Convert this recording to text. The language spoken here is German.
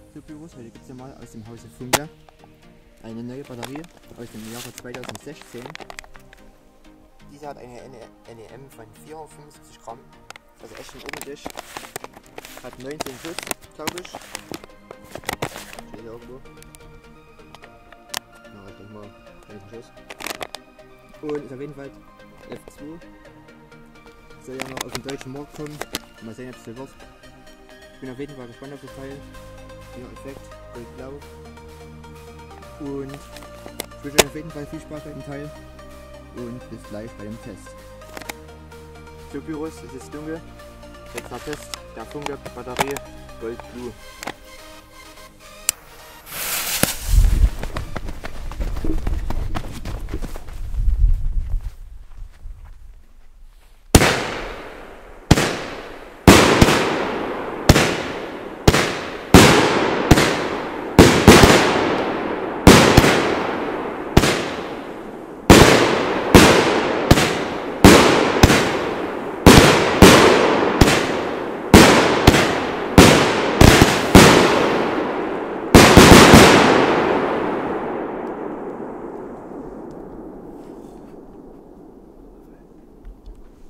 So Pyros, heute gibt es ja mal aus dem Hause Funke eine neue Batterie aus dem Jahre 2016. Diese hat eine NEM von 475 Gramm, also echt schon ordentlich. Hat 19 Schuss, glaube ich. Steht hier irgendwo. Na, ich denke mal 19 Schuss. Und ist auf jeden Fall F2. Soll ja noch auf den deutschen Markt kommen. Mal sehen, ob es so wird. Ich bin auf jeden Fall gespannt auf das Teil. Hier Effekt, goldblau. Und ich wünsche euch auf jeden Fall viel Spaß bei dem Teil. Und bis gleich bei dem Test. So Pyros, es ist dunkel. Jetzt der Test der Funke Batterie Gold Blue.